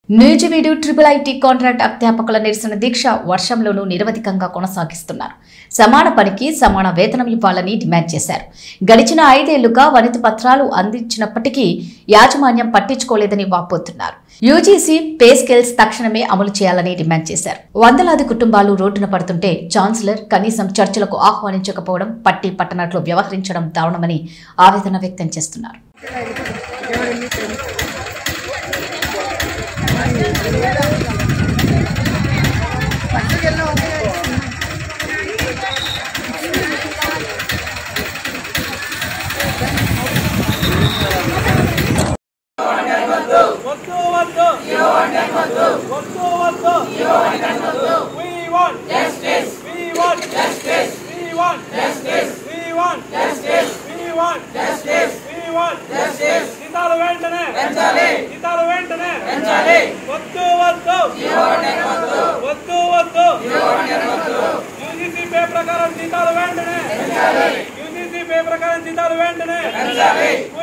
Nuzvid IIIT contract అధ్యాపకుల నిరసన దీక్ష వర్షంలోనూ నిరవధికంగా కొనసాగిస్తున్నారు. సమాన పనికి సమాన వేతనం ఇవ్వాలని డిమాండ్ చేశారు. గడిచిన 5 ఏళ్లుగా వనిత పత్రాలు అందించినప్పటికీ యాజమాన్యం పట్టించుకోలేదని వాపోతున్నారు. యూజీసీ పే స్కేల్స్ తక్షణమే అమలు చేయాలని డిమాండ్ చేశారు. వందలాది కుటుంబాలు రోడ్డున పడుతుంటే ఛాన్సలర్ కనీసం చర్చలకు ఆహ్వానించకపోవడం, పట్టి పట్టనట్లు వ్యవహరించడం దారుణమని ఆవేదన వ్యక్తం చేస్తున్నారు. యూజీసీ పే ప్రకారం జీతాలు వెంటనే